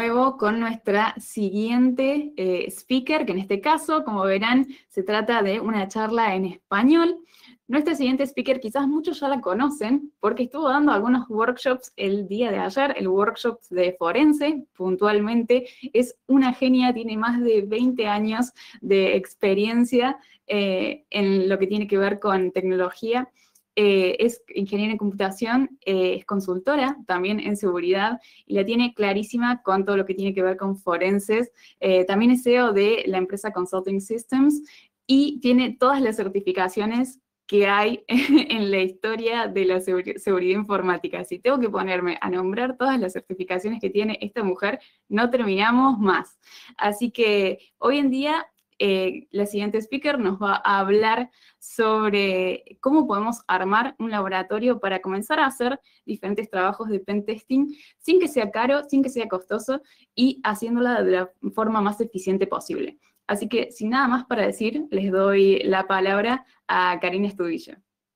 nuevo con nuestra siguiente speaker, que en este caso, como verán, se trata de una charla en español. Nuestra siguiente speaker quizás muchos ya la conocen porque estuvo dando algunos workshops el día de ayer, el workshop de forense, puntualmente. Es una genia, tiene más de 20 años de experiencia en lo que tiene que ver con tecnología. Es ingeniera en computación, es consultora también en seguridad y la tiene clarísima con todo lo que tiene que ver con forenses. También es CEO de la empresa Consulting Systems y tiene todas las certificaciones que hay en la historia de la seguridad informática. Si tengo que ponerme a nombrar todas las certificaciones que tiene esta mujer, no terminamos más. Así que hoy en día la siguiente speaker nos va a hablar sobre cómo podemos armar un laboratorio para comenzar a hacer diferentes trabajos de pentesting sin que sea caro, sin que sea costoso y haciéndola de la forma más eficiente posible. Así que, sin nada más para decir, les doy la palabra a Karina Estudillo.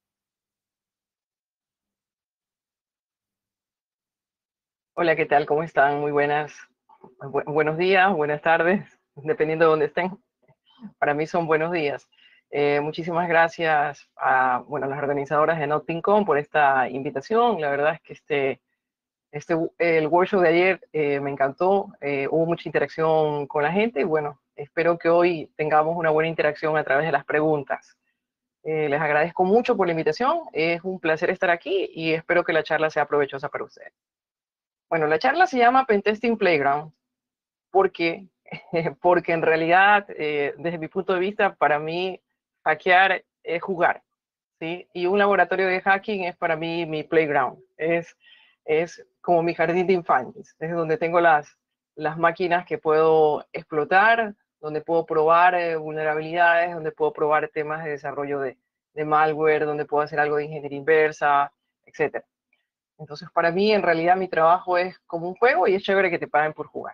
Hola, ¿qué tal? ¿Cómo están? Muy buenas. Buenos días, buenas tardes, dependiendo de dónde estén. Para mí son buenos días. Muchísimas gracias a las organizadoras de Nottingham por esta invitación. La verdad es que el workshop de ayer me encantó. Hubo mucha interacción con la gente y bueno, espero que hoy tengamos una buena interacción a través de las preguntas. Les agradezco mucho por la invitación. Es un placer estar aquí y espero que la charla sea provechosa para ustedes. Bueno, la charla se llama Pentesting Playground porque, porque en realidad, desde mi punto de vista, para mí, hackear es jugar, ¿sí? Y un laboratorio de hacking es para mí mi playground, es como mi jardín de infantes, es donde tengo las máquinas que puedo explotar, donde puedo probar vulnerabilidades, donde puedo probar temas de desarrollo de malware, donde puedo hacer algo de ingeniería inversa, etc. Entonces, para mí, en realidad, mi trabajo es como un juego y es chévere que te paguen por jugar.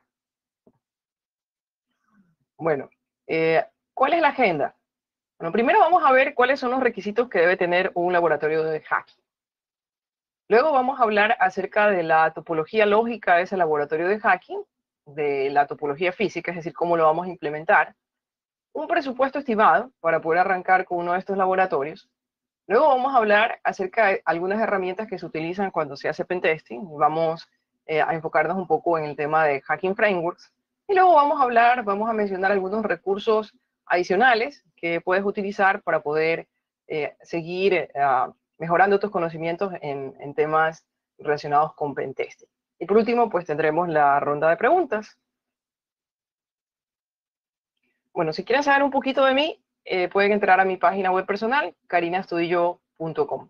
Bueno, ¿cuál es la agenda? Bueno, primero vamos a ver cuáles son los requisitos que debe tener un laboratorio de hacking. Luego vamos a hablar acerca de la topología lógica de ese laboratorio de hacking, de la topología física, es decir, cómo lo vamos a implementar, un presupuesto estimado para poder arrancar con uno de estos laboratorios. Luego vamos a hablar acerca de algunas herramientas que se utilizan cuando se hace pentesting. Vamos a enfocarnos un poco en el tema de hacking frameworks. Y luego vamos a mencionar algunos recursos adicionales que puedes utilizar para poder seguir mejorando tus conocimientos en temas relacionados con pentesting. Y por último, pues tendremos la ronda de preguntas. Bueno, si quieren saber un poquito de mí, pueden entrar a mi página web personal, carinastudillo.com.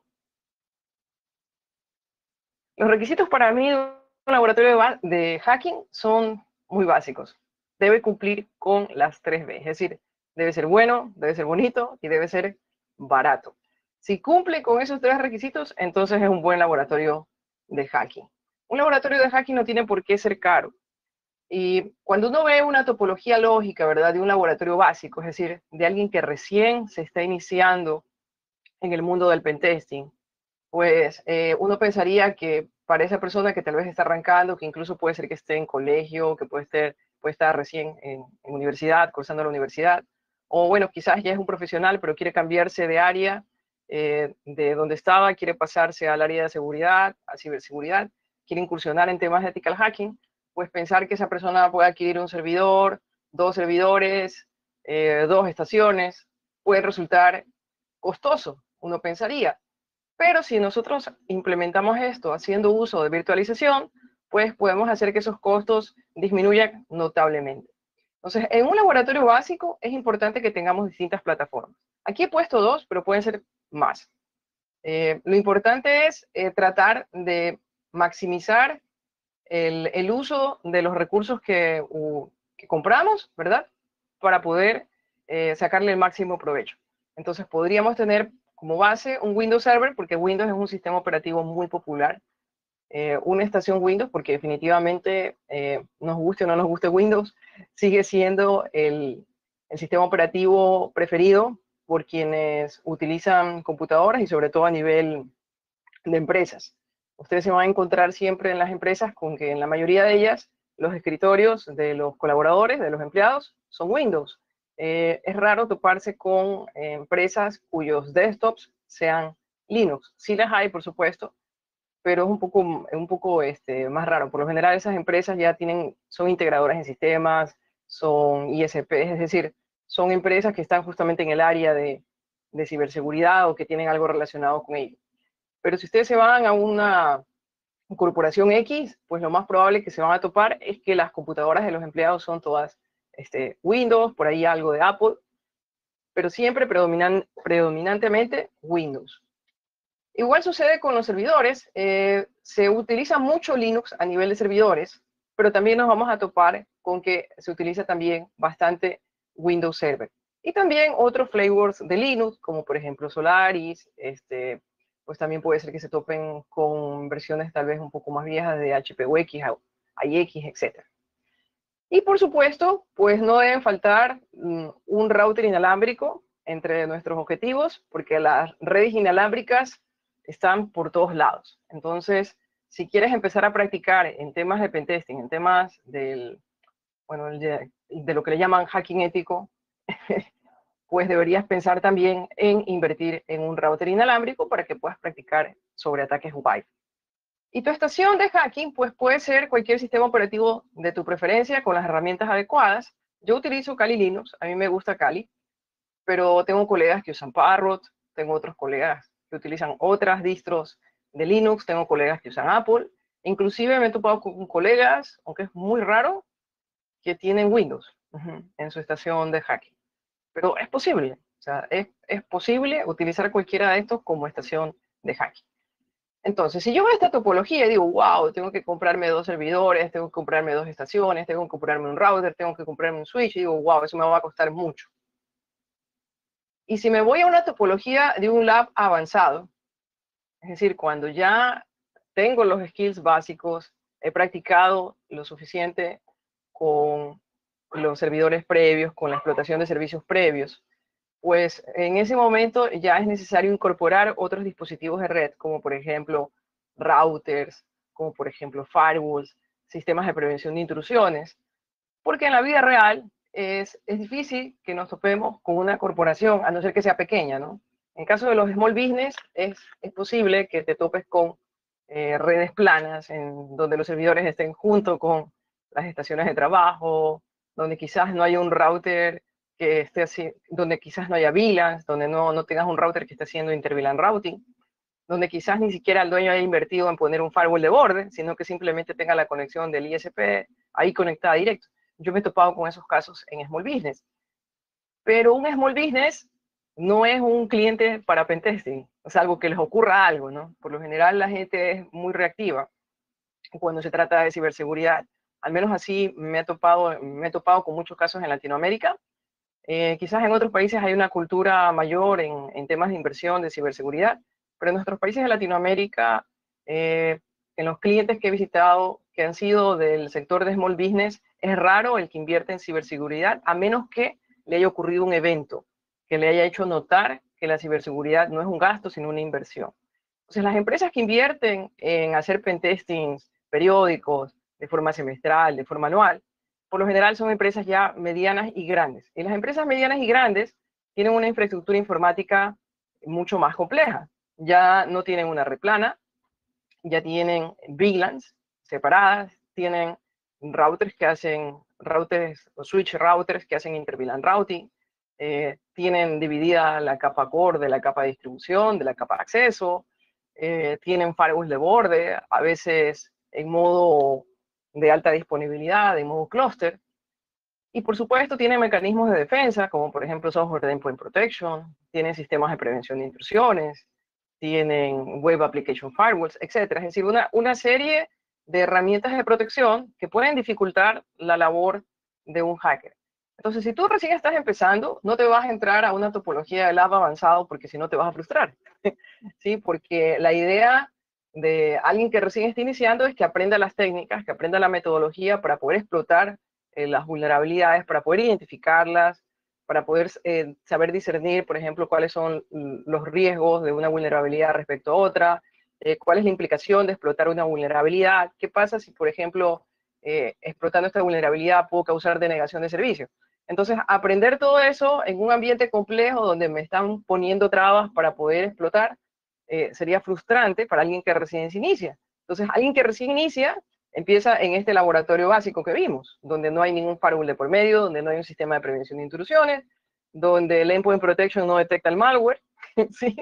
Los requisitos para mí de un laboratorio de hacking son muy básicos. Debe cumplir con las 3B, es decir, debe ser bueno, debe ser bonito y debe ser barato. Si cumple con esos 3 requisitos, entonces es un buen laboratorio de hacking. Un laboratorio de hacking no tiene por qué ser caro. Y cuando uno ve una topología lógica, ¿verdad?, de un laboratorio básico, es decir, de alguien que recién se está iniciando en el mundo del pentesting, pues uno pensaría que para esa persona que tal vez está arrancando, que incluso puede ser que esté en colegio, que puede estar recién en universidad, cursando la universidad, o bueno, quizás ya es un profesional, pero quiere cambiarse de área, de donde estaba, quiere pasarse al área de seguridad, a ciberseguridad, quiere incursionar en temas de ethical hacking, pues pensar que esa persona puede adquirir un servidor, 2 servidores, 2 estaciones, puede resultar costoso, uno pensaría. Pero si nosotros implementamos esto haciendo uso de virtualización, pues podemos hacer que esos costos disminuyan notablemente. Entonces, en un laboratorio básico es importante que tengamos distintas plataformas. Aquí he puesto 2, pero pueden ser más. Lo importante es tratar de maximizar el uso de los recursos que compramos, ¿verdad? Para poder sacarle el máximo provecho. Entonces podríamos tener como base un Windows Server, porque Windows es un sistema operativo muy popular. Una estación Windows, porque definitivamente, nos guste o no nos guste Windows, sigue siendo el sistema operativo preferido por quienes utilizan computadoras y sobre todo a nivel de empresas. Ustedes se van a encontrar siempre en las empresas con que en la mayoría de ellas los escritorios de los colaboradores, de los empleados, son Windows. Es raro toparse con empresas cuyos desktops sean Linux. Sí las hay, por supuesto, pero es un poco más raro. Por lo general, esas empresas ya son integradoras en sistemas, son ISPs, es decir, son empresas que están justamente en el área de ciberseguridad o que tienen algo relacionado con ello. Pero si ustedes se van a una corporación X, pues lo más probable que se van a topar es que las computadoras de los empleados son todas Windows, por ahí algo de Apple, pero siempre predominantemente Windows. Igual sucede con los servidores, se utiliza mucho Linux a nivel de servidores, pero también nos vamos a topar con que se utiliza también bastante Windows Server. Y también otros flavors de Linux, como por ejemplo Solaris, pues también puede ser que se topen con versiones tal vez un poco más viejas de HPUX, IX, etc. Y por supuesto, pues no deben faltar un router inalámbrico entre nuestros objetivos, porque las redes inalámbricas están por todos lados. Entonces, si quieres empezar a practicar en temas de pentesting, en temas de lo que le llaman hacking ético, pues deberías pensar también en invertir en un router inalámbrico para que puedas practicar sobre ataques Wi-Fi. Y tu estación de hacking, pues puede ser cualquier sistema operativo de tu preferencia con las herramientas adecuadas. Yo utilizo Kali Linux, a mí me gusta Kali, pero tengo colegas que usan Parrot, tengo otros colegas que utilizan otras distros de Linux, tengo colegas que usan Apple, inclusive me he topado con colegas, aunque es muy raro, que tienen Windows en su estación de hacking. Pero es posible, o sea, es posible utilizar cualquiera de estos como estación de hacking. Entonces, si yo veo esta topología y digo, wow, tengo que comprarme 2 servidores, tengo que comprarme 2 estaciones, tengo que comprarme un router, tengo que comprarme un switch, y digo, wow, eso me va a costar mucho. Y si me voy a una topología de un lab avanzado, es decir, cuando ya tengo los skills básicos, he practicado lo suficiente con los servidores previos, con la explotación de servicios previos, pues en ese momento ya es necesario incorporar otros dispositivos de red, como por ejemplo routers, como por ejemplo firewalls, sistemas de prevención de intrusiones, porque en la vida real es difícil que nos topemos con una corporación, a no ser que sea pequeña, ¿no? En caso de los small business, es posible que te topes con redes planas, en donde los servidores estén junto con las estaciones de trabajo, donde quizás no haya un router que esté así, donde quizás no haya VLANs, donde no tengas un router que esté haciendo inter-VLAN routing, donde quizás ni siquiera el dueño haya invertido en poner un firewall de borde, sino que simplemente tenga la conexión del ISP ahí conectada directo. Yo me he topado con esos casos en small business. Pero un small business no es un cliente para pentesting, es algo que les ocurra algo, ¿no? Por lo general la gente es muy reactiva cuando se trata de ciberseguridad. Al menos así me he topado con muchos casos en Latinoamérica. Quizás en otros países hay una cultura mayor en temas de inversión de ciberseguridad, pero en nuestros países de Latinoamérica, en los clientes que he visitado que han sido del sector de small business, es raro el que invierte en ciberseguridad, a menos que le haya ocurrido un evento que le haya hecho notar que la ciberseguridad no es un gasto, sino una inversión. Entonces, las empresas que invierten en hacer pentestings periódicos, de forma semestral, de forma anual, por lo general son empresas ya medianas y grandes. Y las empresas medianas y grandes tienen una infraestructura informática mucho más compleja. Ya no tienen una red plana, ya tienen VLANs separadas, tienen routers o switch routers que hacen inter-VLAN routing, tienen dividida la capa core de la capa de distribución, de la capa de acceso, tienen firewalls de borde, a veces en modo de alta disponibilidad, en modo cluster, y por supuesto tienen mecanismos de defensa, como por ejemplo software de endpoint protection, tienen sistemas de prevención de intrusiones, tienen web application firewalls, etc. Es decir, una serie de herramientas de protección que pueden dificultar la labor de un hacker. Entonces, si tú recién estás empezando, no te vas a entrar a una topología de lab avanzado porque si no te vas a frustrar. ¿Sí? Porque la idea de alguien que recién está iniciando es que aprenda las técnicas, que aprenda la metodología para poder explotar las vulnerabilidades, para poder identificarlas, para poder saber discernir, por ejemplo, cuáles son los riesgos de una vulnerabilidad respecto a otra, cuál es la implicación de explotar una vulnerabilidad, qué pasa si, por ejemplo, explotando esta vulnerabilidad puedo causar denegación de servicio. Entonces, aprender todo eso en un ambiente complejo donde me están poniendo trabas para poder explotar, sería frustrante para alguien que recién se inicia. Entonces, alguien que recién inicia empieza en este laboratorio básico que vimos, donde no hay ningún firewall de por medio, donde no hay un sistema de prevención de intrusiones, donde el endpoint protection no detecta el malware, ¿sí?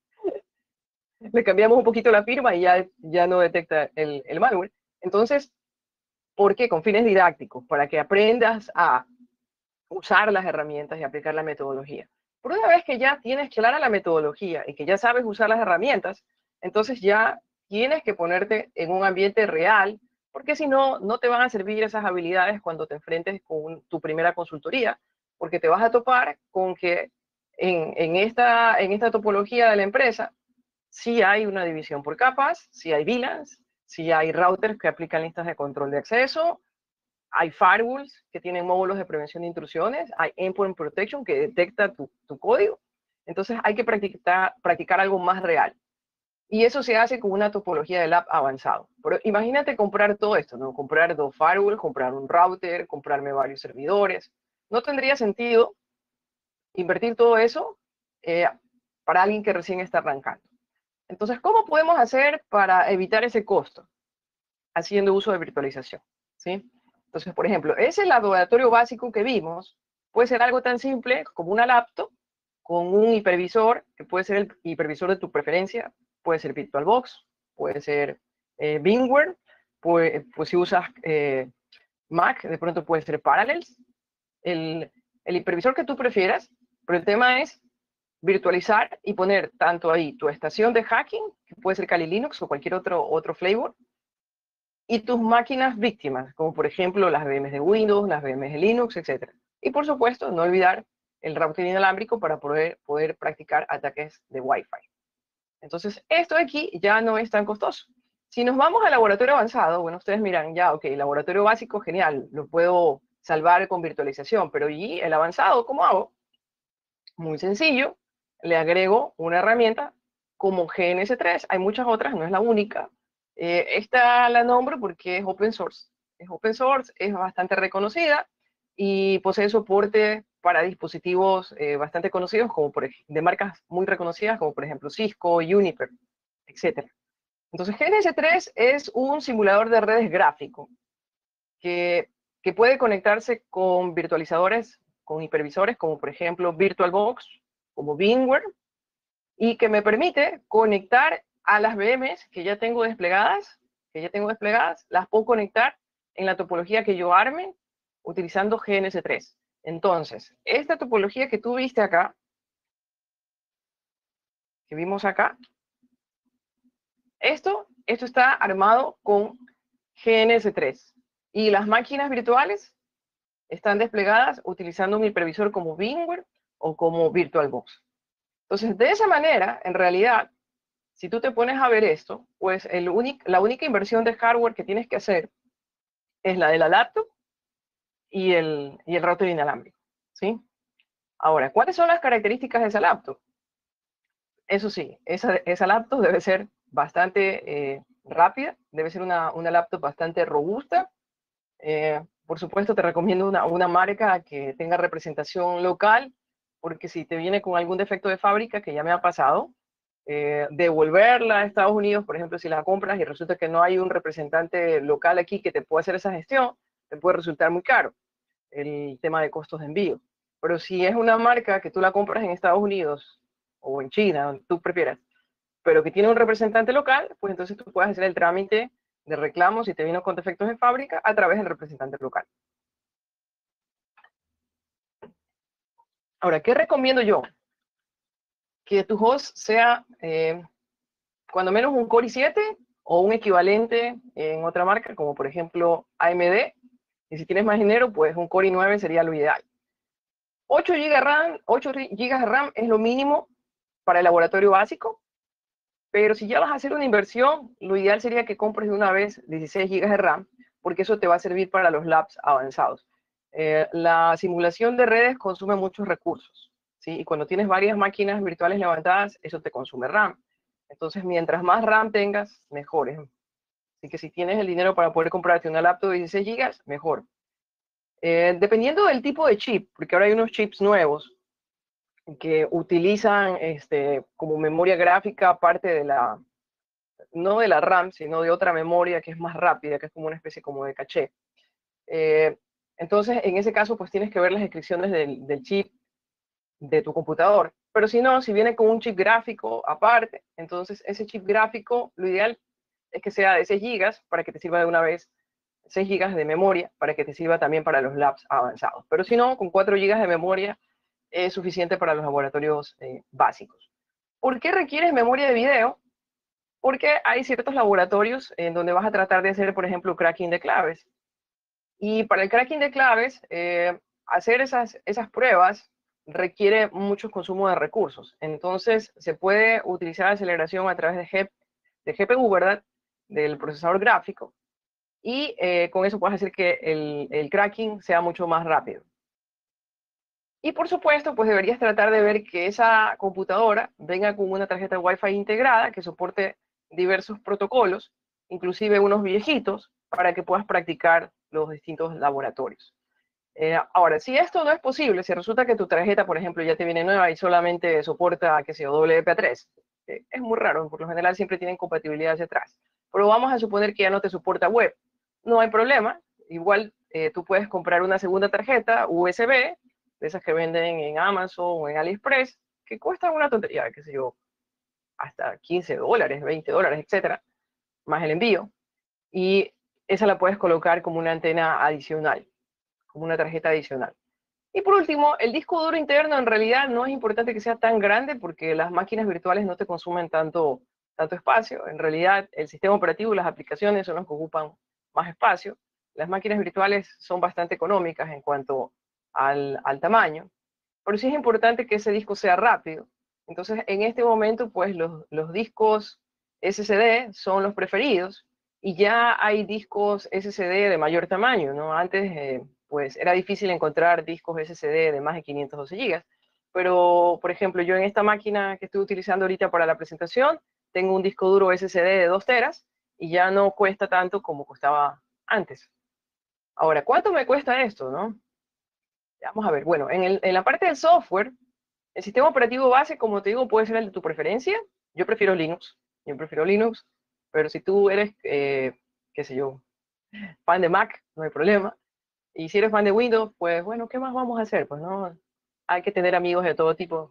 Le cambiamos un poquito la firma y ya no detecta el malware. Entonces, ¿por qué? Con fines didácticos, para que aprendas a usar las herramientas y aplicar la metodología. Por una vez que ya tienes clara la metodología y que ya sabes usar las herramientas, entonces ya tienes que ponerte en un ambiente real, porque si no, no te van a servir esas habilidades cuando te enfrentes con tu primera consultoría, porque te vas a topar con que en esta topología de la empresa, sí hay una división por capas, sí hay VLANs, sí hay routers que aplican listas de control de acceso, hay firewalls que tienen módulos de prevención de intrusiones, hay endpoint protection que detecta tu código. Entonces hay que practicar algo más real. Y eso se hace con una topología de lab avanzado. Pero imagínate comprar todo esto, ¿no? Comprar 2 firewalls, comprar un router, comprarme varios servidores. No tendría sentido invertir todo eso para alguien que recién está arrancando. Entonces, ¿cómo podemos hacer para evitar ese costo? Haciendo uso de virtualización, ¿sí? Entonces, por ejemplo, ese laboratorio básico que vimos puede ser algo tan simple como una laptop con un hipervisor, que puede ser el hipervisor de tu preferencia, puede ser VirtualBox, puede ser VMware, pues si usas Mac, de pronto puede ser Parallels, el hipervisor que tú prefieras, pero el tema es virtualizar y poner tanto ahí tu estación de hacking, que puede ser Kali Linux o cualquier otro flavor, y tus máquinas víctimas, como por ejemplo las VMs de Windows, las VMs de Linux, etc. Y por supuesto, no olvidar el router inalámbrico para poder practicar ataques de Wi-Fi. Entonces, esto de aquí ya no es tan costoso. Si nos vamos al laboratorio avanzado, bueno, ustedes miran, ya, ok, laboratorio básico, genial, lo puedo salvar con virtualización, pero ¿y el avanzado cómo hago? Muy sencillo, le agrego una herramienta como GNS3. Hay muchas otras, no es la única. Esta la nombro porque es open source. Es open source, es bastante reconocida y posee soporte para dispositivos bastante conocidos, como de marcas muy reconocidas, como por ejemplo Cisco, Juniper, etc. Entonces, GNS3 es un simulador de redes gráfico que puede conectarse con virtualizadores, con hipervisores, como por ejemplo VirtualBox, como VMware, y que me permite conectar a las VMs que ya tengo desplegadas, las puedo conectar en la topología que yo arme utilizando GNS3. Entonces, esta topología que tú viste acá, que vimos acá, esto está armado con GNS3. Y las máquinas virtuales están desplegadas utilizando un hipervisor como VMware o como VirtualBox. Entonces, de esa manera, en realidad, si tú te pones a ver esto, pues la única inversión de hardware que tienes que hacer es la de la laptop y el router inalámbrico, ¿sí? Ahora, ¿cuáles son las características de esa laptop? Eso sí, esa laptop debe ser bastante rápida, debe ser una laptop bastante robusta. Por supuesto, te recomiendo una marca que tenga representación local, porque si te viene con algún defecto de fábrica, que ya me ha pasado, devolverla a Estados Unidos, por ejemplo, si la compras y resulta que no hay un representante local aquí que te pueda hacer esa gestión, te puede resultar muy caro el tema de costos de envío. Pero si es una marca que tú la compras en Estados Unidos o en China, donde tú prefieras, pero que tiene un representante local, pues entonces tú puedes hacer el trámite de reclamo si te vino con defectos de fábrica a través del representante local. Ahora, ¿qué recomiendo yo? Que tu host sea cuando menos un Core i7 o un equivalente en otra marca, como por ejemplo AMD. Y si tienes más dinero, pues un Core i9 sería lo ideal. 8 GB de RAM es lo mínimo para el laboratorio básico, pero si ya vas a hacer una inversión, lo ideal sería que compres de una vez 16 GB de RAM, porque eso te va a servir para los labs avanzados. La simulación de redes consume muchos recursos, ¿sí? Y cuando tienes varias máquinas virtuales levantadas, eso te consume RAM. Entonces, mientras más RAM tengas, mejor. Así que si tienes el dinero para poder comprarte una laptop de 16 GB, mejor. Dependiendo del tipo de chip, porque ahora hay unos chips nuevos que utilizan como memoria gráfica, aparte de no de la RAM, sino de otra memoria que es más rápida, que es como una especie como de caché. Entonces, en ese caso, pues tienes que ver las descripciones del chip de tu computador. Pero si no, si viene con un chip gráfico aparte, entonces ese chip gráfico, lo ideal es que sea de 6 GB para que te sirva de una vez, 6 GB de memoria para que te sirva también para los labs avanzados. Pero si no, con 4 GB de memoria es suficiente para los laboratorios básicos. ¿Por qué requieres memoria de video? Porque hay ciertos laboratorios en donde vas a tratar de hacer, por ejemplo, cracking de claves. Y para el cracking de claves, hacer esas pruebas requiere mucho consumo de recursos. Entonces, se puede utilizar aceleración a través de GPU, ¿verdad? Del procesador gráfico. Y con eso puedes hacer que el cracking sea mucho más rápido. Y por supuesto, pues deberías tratar de ver que esa computadora venga con una tarjeta Wi-Fi integrada que soporte diversos protocolos, inclusive unos viejitos, para que puedas practicar los distintos laboratorios. Ahora, si esto no es posible, si resulta que tu tarjeta, por ejemplo, ya te viene nueva y solamente soporta, qué sé yo, WPA3, es muy raro, por lo general siempre tienen compatibilidad hacia atrás, pero vamos a suponer que ya no te soporta web. No hay problema, igual tú puedes comprar una segunda tarjeta USB, de esas que venden en Amazon o en AliExpress, que cuestan una tontería, qué sé yo, hasta $15, $20, etcétera, más el envío, y esa la puedes colocar como una antena adicional, como una tarjeta adicional. Y por último, el disco duro interno en realidad no es importante que sea tan grande porque las máquinas virtuales no te consumen tanto espacio. En realidad, el sistema operativo y las aplicaciones son los que ocupan más espacio. Las máquinas virtuales son bastante económicas en cuanto al tamaño, pero sí es importante que ese disco sea rápido. Entonces, en este momento, pues los discos SSD son los preferidos y ya hay discos SSD de mayor tamaño, ¿no? Antes, pues era difícil encontrar discos SSD de más de 512 GB, pero, por ejemplo, yo en esta máquina que estoy utilizando ahorita para la presentación, tengo un disco duro SSD de 2 teras y ya no cuesta tanto como costaba antes. Ahora, ¿cuánto me cuesta esto, no? Vamos a ver, bueno, en la parte del software, el sistema operativo base, como te digo, puede ser el de tu preferencia. Yo prefiero Linux, pero si tú eres, qué sé yo, fan de Mac, no hay problema. Y si eres fan de Windows, pues bueno, ¿qué más vamos a hacer? Pues no, hay que tener amigos de todo tipo.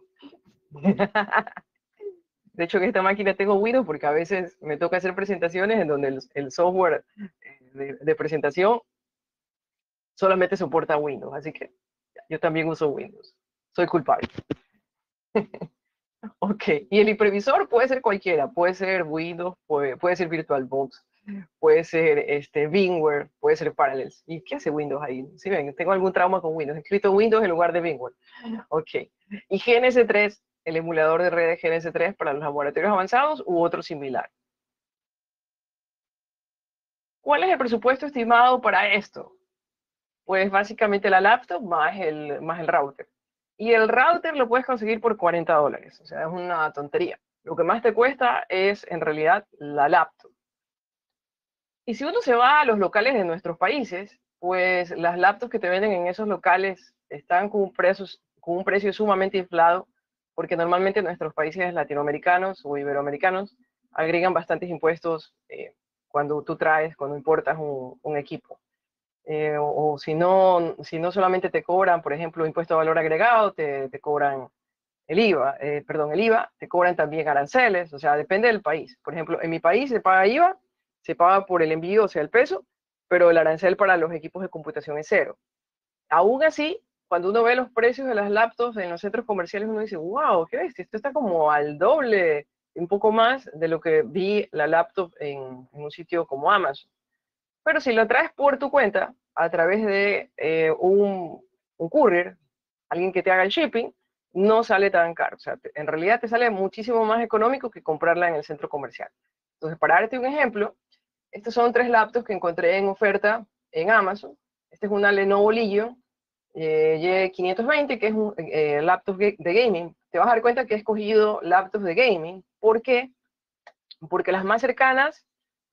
De hecho, en esta máquina tengo Windows porque a veces me toca hacer presentaciones en donde el software de presentación solamente soporta Windows, así que yo también uso Windows. Soy culpable. Ok, y el hipervisor puede ser cualquiera, puede ser Windows, puede ser VirtualBox, puede ser VMware, puede ser Parallels. ¿Y qué hace Windows ahí? Si ven, tengo algún trauma con Windows, he escrito Windows en lugar de VMware. Ok, y GNS3, el emulador de redes GNS3 para los laboratorios avanzados u otro similar. ¿Cuál es el presupuesto estimado para esto? Pues básicamente la laptop más el router. Y el router lo puedes conseguir por $40, o sea, es una tontería. Lo que más te cuesta es en realidad la laptop. Y si uno se va a los locales de nuestros países, pues las laptops que te venden en esos locales están con un precio sumamente inflado, porque normalmente nuestros países latinoamericanos o iberoamericanos agregan bastantes impuestos cuando importas un equipo. O si no solamente te cobran, por ejemplo, impuesto a valor agregado, te cobran el IVA, el IVA, te cobran también aranceles, o sea, depende del país. Por ejemplo, en mi país se paga IVA, se paga por el envío, o sea, el peso, pero el arancel para los equipos de computación es cero. Aún así, cuando uno ve los precios de las laptops en los centros comerciales, uno dice, wow, ¿qué ves? Esto está como al doble, un poco más de lo que vi la laptop en un sitio como Amazon. Pero si lo traes por tu cuenta, a través de un courier, alguien que te haga el shipping, no sale tan caro. O sea, en realidad te sale muchísimo más económico que comprarla en el centro comercial. Entonces, para darte un ejemplo, estos son 3 laptops que encontré en oferta en Amazon. Esta es una Lenovo Legion Y520, que es un laptop de gaming. Te vas a dar cuenta que he escogido laptops de gaming. ¿Por qué? Porque las más cercanas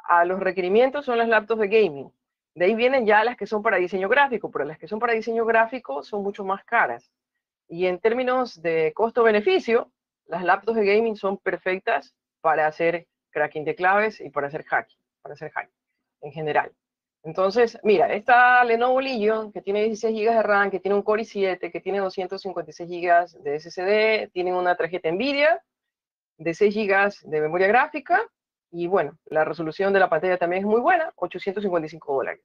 a los requerimientos son las laptops de gaming. De ahí vienen ya las que son para diseño gráfico, pero las que son para diseño gráfico son mucho más caras. Y en términos de costo-beneficio, las laptops de gaming son perfectas para hacer cracking de claves y para hacer hacking en general. Entonces, mira, esta Lenovo Legion, que tiene 16 GB de RAM, que tiene un Core i7, que tiene 256 GB de SSD, tiene una tarjeta NVIDIA de 6 GB de memoria gráfica, y bueno, la resolución de la pantalla también es muy buena, $855.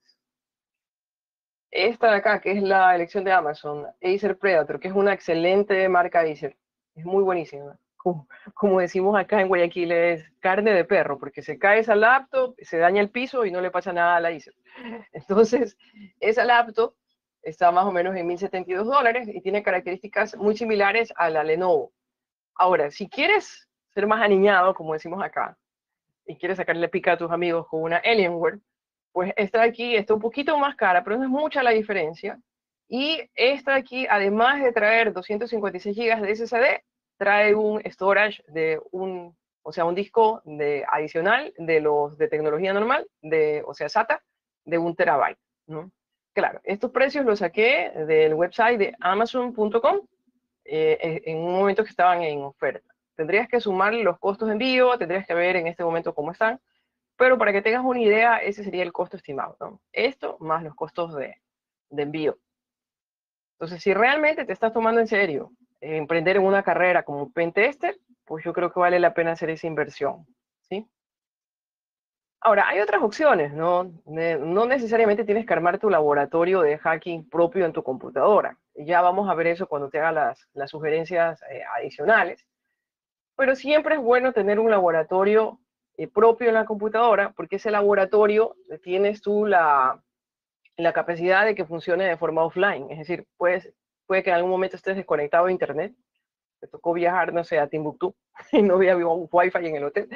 Esta de acá, que es la elección de Amazon, Acer Predator, que es una excelente marca Acer, es muy buenísima. Como decimos acá en Guayaquil, es carne de perro, porque se cae esa laptop, se daña el piso y no le pasa nada a la Acer. Entonces, esa laptop está más o menos en $1.072 y tiene características muy similares a la Lenovo. Ahora, si quieres ser más aniñado, como decimos acá, y quieres sacarle pica a tus amigos con una Alienware, pues esta de aquí está un poquito más cara, pero no es mucha la diferencia. Y esta de aquí, además de traer 256 GB de SSD, trae un storage de un disco adicional de los de tecnología normal, o sea, SATA, de 1 TB, ¿no? Claro, estos precios los saqué del website de Amazon.com en un momento que estaban en oferta. Tendrías que sumar los costos de envío, tendrías que ver en este momento cómo están, pero para que tengas una idea, ese sería el costo estimado, ¿no? Esto más los costos de envío. Entonces, si realmente te estás tomando en serio emprender en una carrera como pentester, pues yo creo que vale la pena hacer esa inversión, ¿sí? Ahora, hay otras opciones, ¿no? No necesariamente tienes que armar tu laboratorio de hacking propio en tu computadora. Ya vamos a ver eso cuando te haga las sugerencias adicionales. Pero siempre es bueno tener un laboratorio propio en la computadora, porque ese laboratorio tienes tú la capacidad de que funcione de forma offline. Es decir, puede que en algún momento estés desconectado de internet, te tocó viajar, no sé, a Timbuktu, y no había un wifi en el hotel,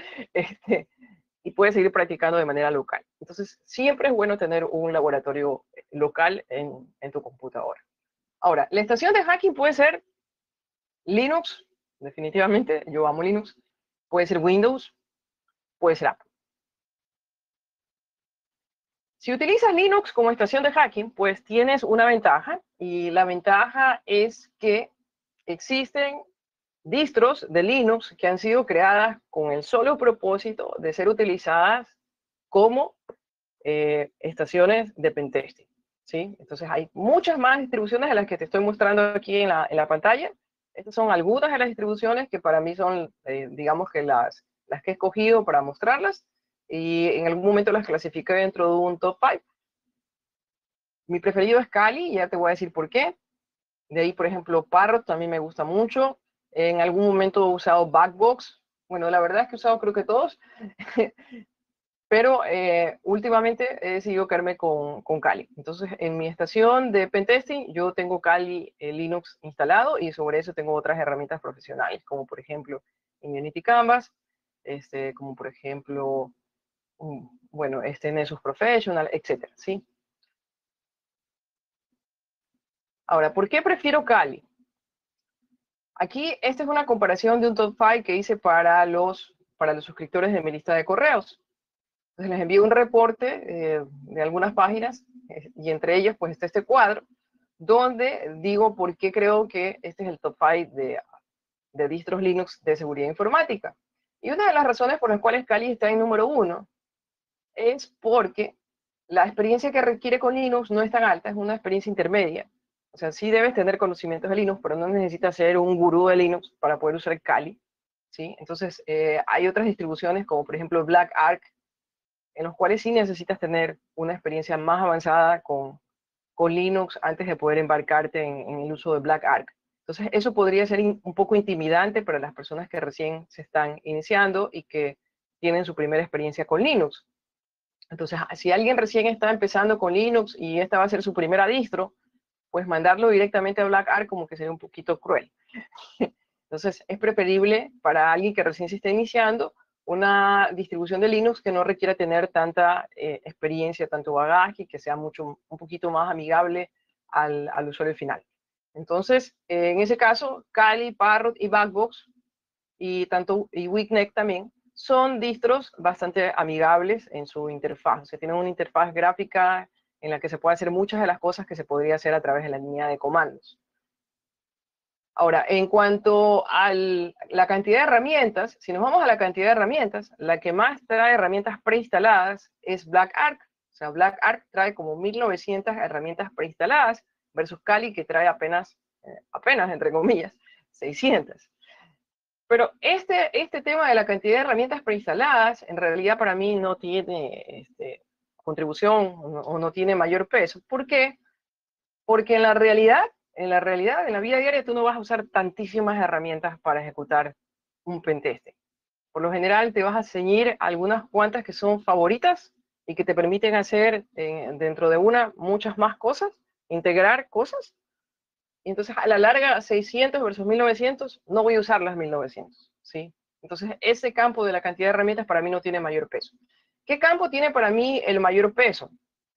y puedes seguir practicando de manera local. Entonces, siempre es bueno tener un laboratorio local en tu computadora. Ahora, la estación de hacking puede ser Linux, definitivamente, yo amo Linux, puede ser Windows, puede ser Apple. Si utilizas Linux como estación de hacking, pues tienes una ventaja, y la ventaja es que existen distros de Linux que han sido creadas con el solo propósito de ser utilizadas como estaciones de pentesting, ¿sí? Entonces hay muchas más distribuciones de las que te estoy mostrando aquí en la pantalla. Estas son algunas de las distribuciones que para mí son, digamos que las que he escogido para mostrarlas, y en algún momento las clasifiqué dentro de un top 5. Mi preferido es Kali, ya te voy a decir por qué. De ahí, por ejemplo, Parrot también me gusta mucho. En algún momento he usado Backbox. Bueno, la verdad es que he usado creo que todos. Pero últimamente he decidido quedarme con Kali. Entonces, en mi estación de pentesting, yo tengo Kali Linux instalado, y sobre eso tengo otras herramientas profesionales, como por ejemplo Unity Canvas, como por ejemplo, bueno, Nessus Professional, etcétera, ¿sí? Ahora, ¿por qué prefiero Kali? Aquí, esta es una comparación de un top 5 que hice para los suscriptores de mi lista de correos. Entonces les envío un reporte de algunas páginas, y entre ellos pues está este cuadro, donde digo por qué creo que este es el top 5 de distros Linux de seguridad informática. Y una de las razones por las cuales Kali está en número 1 es porque la experiencia que requiere con Linux no es tan alta, es una experiencia intermedia. O sea, sí debes tener conocimientos de Linux, pero no necesitas ser un gurú de Linux para poder usar Kali, ¿sí? Entonces, hay otras distribuciones, como por ejemplo Black Arc, en los cuales sí necesitas tener una experiencia más avanzada con Linux antes de poder embarcarte en el uso de Black Arc. Entonces, eso podría ser un poco intimidante para las personas que recién se están iniciando y que tienen su primera experiencia con Linux. Entonces, si alguien recién está empezando con Linux y esta va a ser su primera distro, pues mandarlo directamente a Black Arc como que sería un poquito cruel. Entonces, es preferible para alguien que recién se está iniciando una distribución de Linux que no requiera tener tanta experiencia, tanto bagaje, que sea un poquito más amigable al usuario final. Entonces, en ese caso, Kali, Parrot y Backbox y Weakneck también son distros bastante amigables en su interfaz. O sea, tienen una interfaz gráfica en la que se puede hacer muchas de las cosas que se podría hacer a través de la línea de comandos. Ahora, en cuanto a la cantidad de herramientas, si nos vamos a la cantidad de herramientas, la que más trae herramientas preinstaladas es BlackArch. O sea, BlackArch trae como 1900 herramientas preinstaladas versus Kali, que trae apenas, entre comillas, 600. Pero este tema de la cantidad de herramientas preinstaladas, en realidad para mí no tiene contribución o no tiene mayor peso. ¿Por qué? Porque en la realidad, en la vida diaria, tú no vas a usar tantísimas herramientas para ejecutar un pentesting. Por lo general, te vas a ceñir algunas cuantas que son favoritas y que te permiten hacer dentro de una muchas más cosas, integrar cosas. Y entonces, a la larga, 600 versus 1900, no voy a usar las 1900, ¿sí? Entonces, ese campo de la cantidad de herramientas para mí no tiene mayor peso. ¿Qué campo tiene para mí el mayor peso?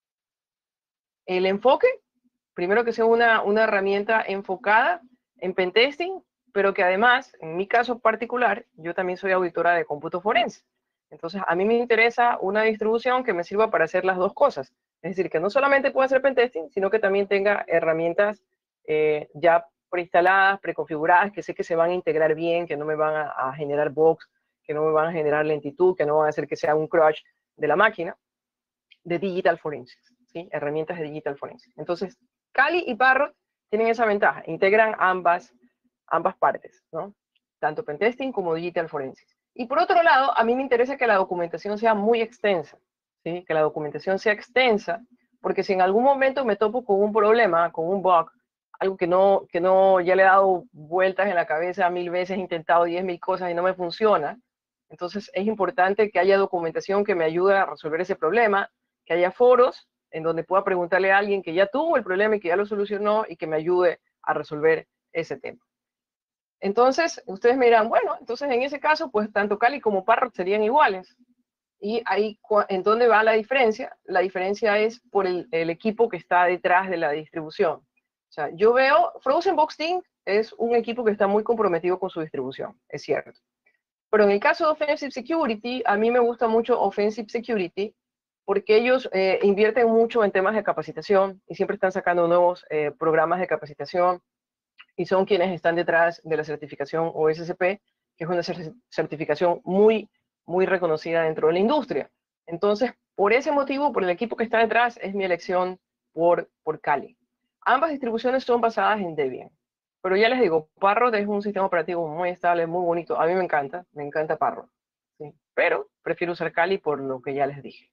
El enfoque. Primero, que sea una herramienta enfocada en pentesting, pero que además, en mi caso particular, yo también soy auditora de cómputo forense. Entonces, a mí me interesa una distribución que me sirva para hacer las dos cosas. Es decir, que no solamente pueda hacer pentesting, sino que también tenga herramientas ya preinstaladas, preconfiguradas, que sé que se van a integrar bien, que no me van a generar bugs, que no me van a generar lentitud, que no van a hacer que sea un crash de la máquina, de Digital Forensics, ¿sí? Herramientas de Digital Forensics. Entonces, Kali y Parrot tienen esa ventaja, integran ambas partes, ¿no? Tanto pentesting como Digital Forensics. Y por otro lado, a mí me interesa que la documentación sea muy extensa, ¿sí? Que la documentación sea extensa, porque si en algún momento me topo con un problema, con un bug, algo que no ya le he dado vueltas en la cabeza 1000 veces, he intentado 10.000 cosas y no me funciona, entonces es importante que haya documentación que me ayude a resolver ese problema, que haya foros en donde pueda preguntarle a alguien que ya tuvo el problema y que ya lo solucionó y que me ayude a resolver ese tema. Entonces, ustedes me dirán, bueno, entonces en ese caso, pues tanto Kali como Parrot serían iguales. Y ahí, ¿en dónde va la diferencia? La diferencia es por el equipo que está detrás de la distribución. O sea, yo veo, Frozen Box Team es un equipo que está muy comprometido con su distribución, es cierto. Pero en el caso de Offensive Security, a mí me gusta mucho Offensive Security porque ellos invierten mucho en temas de capacitación y siempre están sacando nuevos programas de capacitación y son quienes están detrás de la certificación OSCP, que es una certificación muy, muy reconocida dentro de la industria. Entonces, por ese motivo, por el equipo que está detrás, es mi elección por Kali. Ambas distribuciones son basadas en Debian. Pero ya les digo, Parrot es un sistema operativo muy estable, muy bonito. A mí me encanta Parrot. ¿Sí? Pero prefiero usar Kali por lo que ya les dije.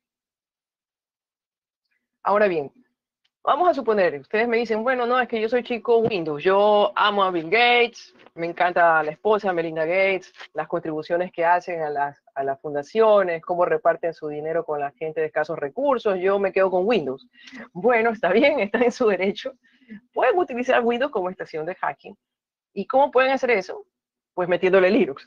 Ahora bien, vamos a suponer, ustedes me dicen, bueno, no, es que yo soy chico Windows, yo amo a Bill Gates, me encanta la esposa Melinda Gates, las contribuciones que hacen a las fundaciones, cómo reparten su dinero con la gente de escasos recursos, yo me quedo con Windows. Bueno, está bien, está en su derecho. Pueden utilizar Windows como estación de hacking. ¿Y cómo pueden hacer eso? Pues metiéndole Linux.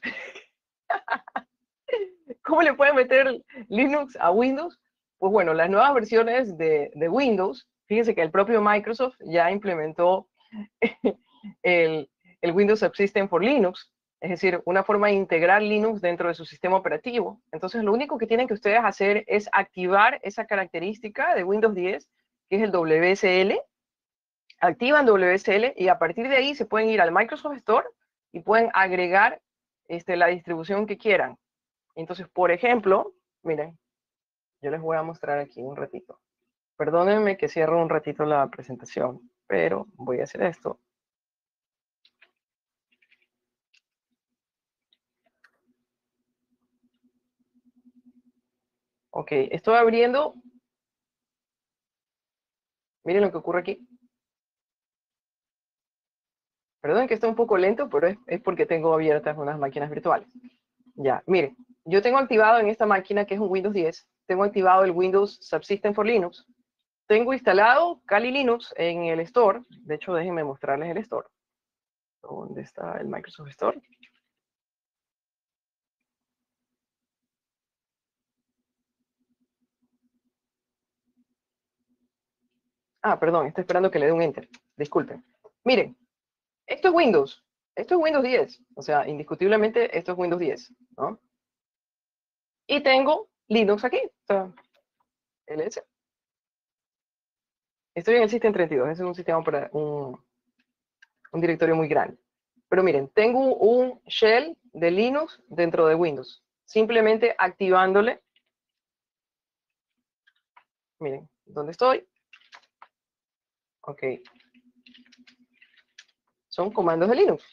¿Cómo le pueden meter Linux a Windows? Pues bueno, las nuevas versiones de Windows, fíjense que el propio Microsoft ya implementó el Windows Subsystem for Linux, es decir, una forma de integrar Linux dentro de su sistema operativo. Entonces, lo único que tienen que ustedes hacer es activar esa característica de Windows 10, que es el WSL. Activan WSL y a partir de ahí se pueden ir al Microsoft Store y pueden agregar la distribución que quieran. Entonces, por ejemplo, miren, yo les voy a mostrar aquí un ratito. Perdónenme que cierro un ratito la presentación, pero voy a hacer esto. Ok, estoy abriendo. Miren lo que ocurre aquí. Perdón que está un poco lento, pero es porque tengo abiertas unas máquinas virtuales. Ya, miren, yo tengo activado en esta máquina, que es un Windows 10, tengo activado el Windows Subsystem for Linux. Tengo instalado Kali Linux en el Store. De hecho, déjenme mostrarles el Store. ¿Dónde está el Microsoft Store? Ah, perdón, estoy esperando que le dé un Enter. Disculpen. Miren, esto es Windows. Esto es Windows 10. O sea, indiscutiblemente esto es Windows 10, ¿no? Y tengo Linux aquí, o sea, ls. Estoy en el System 32, ese es un sistema para un directorio muy grande. Pero miren, tengo un shell de Linux dentro de Windows. Simplemente activándole, miren, ¿dónde estoy? Ok, son comandos de Linux.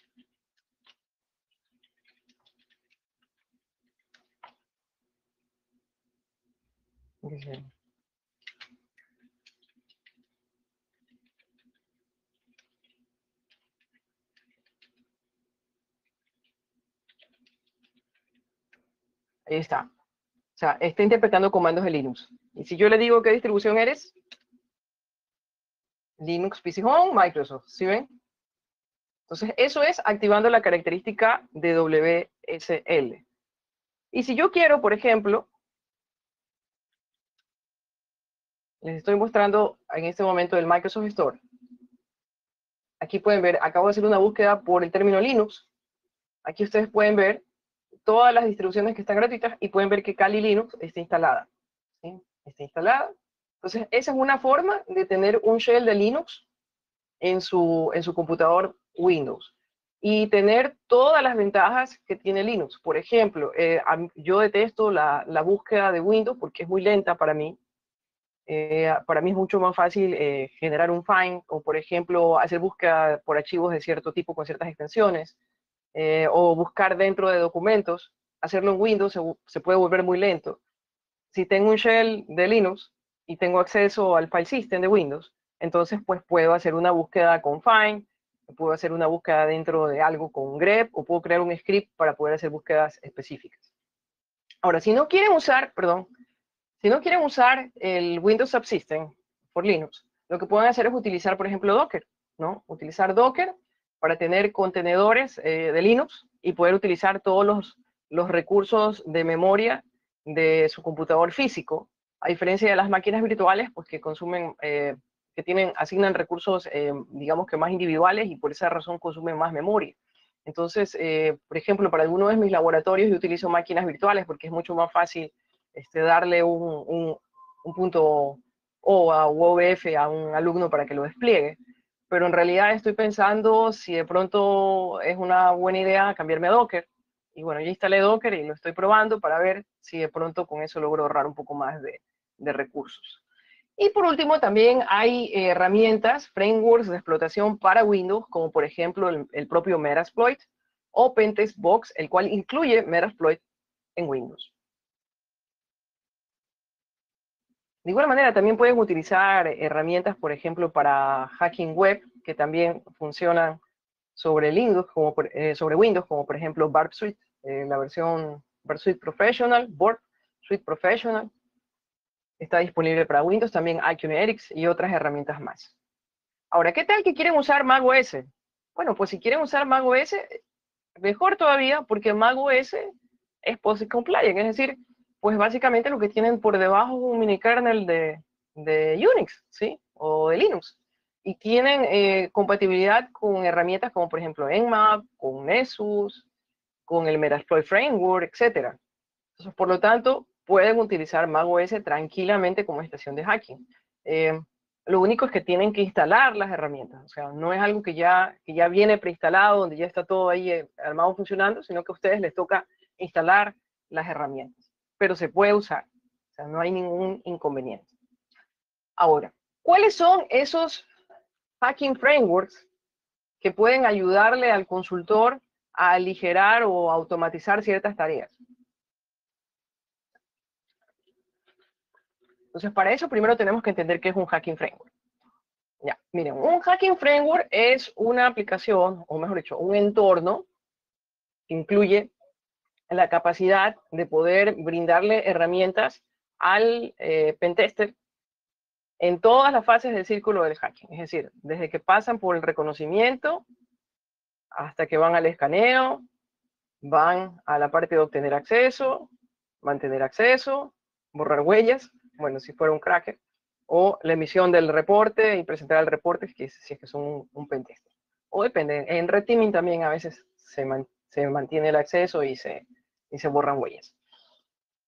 Ahí está. O sea, está interpretando comandos de Linux. Y si yo le digo qué distribución eres, Linux, PC Home, Microsoft, ¿sí ven? Entonces, eso es activando la característica de WSL. Y si yo quiero, por ejemplo, les estoy mostrando en este momento el Microsoft Store. Aquí pueden ver, acabo de hacer una búsqueda por el término Linux. Aquí ustedes pueden ver todas las distribuciones que están gratuitas y pueden ver que Kali Linux está instalada. ¿Sí? Está instalada. Entonces, esa es una forma de tener un shell de Linux en su computador Windows y tener todas las ventajas que tiene Linux. Por ejemplo, yo detesto la búsqueda de Windows porque es muy lenta para mí. Para mí es mucho más fácil generar un find o, por ejemplo, hacer búsqueda por archivos de cierto tipo con ciertas extensiones o buscar dentro de documentos. Hacerlo en Windows se puede volver muy lento. Si tengo un shell de Linux y tengo acceso al file system de Windows, entonces pues puedo hacer una búsqueda con find, puedo hacer una búsqueda dentro de algo con grep o puedo crear un script para poder hacer búsquedas específicas. Ahora, si no quieren usar, perdón, si no quieren usar el Windows Subsystem por Linux, lo que pueden hacer es utilizar, por ejemplo, Docker, ¿no? Utilizar Docker para tener contenedores de Linux y poder utilizar todos los recursos de memoria de su computador físico, a diferencia de las máquinas virtuales, pues que consumen, asignan recursos, digamos que más individuales y por esa razón consumen más memoria. Entonces, por ejemplo, para algunos de mis laboratorios yo utilizo máquinas virtuales porque es mucho más fácil darle un punto O a OVF a un alumno para que lo despliegue. Pero en realidad estoy pensando si de pronto es una buena idea cambiarme a Docker. Y bueno, ya instalé Docker y lo estoy probando para ver si de pronto con eso logro ahorrar un poco más de recursos. Y por último, también hay herramientas, frameworks de explotación para Windows, como por ejemplo el propio Metasploit o Pentest Box, el cual incluye Metasploit en Windows. De igual manera, también pueden utilizar herramientas, por ejemplo, para hacking web, que también funcionan sobre Linux, sobre Windows, como por ejemplo Burp Suite, la versión Burp Suite Professional, Burp Suite Professional, está disponible para Windows, también IQNX y otras herramientas más. Ahora, ¿qué tal que quieren usar macOS? Bueno, pues si quieren usar macOS, mejor todavía, porque macOS es POSIX compliant, es decir, pues básicamente lo que tienen por debajo es un mini kernel de Unix, ¿sí? O de Linux. Y tienen compatibilidad con herramientas como por ejemplo Nmap, con Nessus, con el Metasploit Framework, etc. Entonces, por lo tanto, pueden utilizar macOS tranquilamente como estación de hacking. Lo único es que tienen que instalar las herramientas. O sea, no es algo que ya viene preinstalado, donde ya está todo ahí armado funcionando, sino que a ustedes les toca instalar las herramientas. Pero se puede usar. O sea, no hay ningún inconveniente. Ahora, ¿cuáles son esos hacking frameworks que pueden ayudarle al consultor a aligerar o automatizar ciertas tareas? Entonces, para eso primero tenemos que entender qué es un hacking framework. Ya, miren, un hacking framework es una aplicación, o mejor dicho, un entorno que incluye la capacidad de poder brindarle herramientas al pentester en todas las fases del círculo del hacking. Es decir, desde que pasan por el reconocimiento hasta que van al escaneo, van a la parte de obtener acceso, mantener acceso, borrar huellas, bueno, si fuera un cracker, o la emisión del reporte y presentar el reporte si es que son un pentester. O depende, en red teaming también a veces se mantiene el acceso y se borran huellas.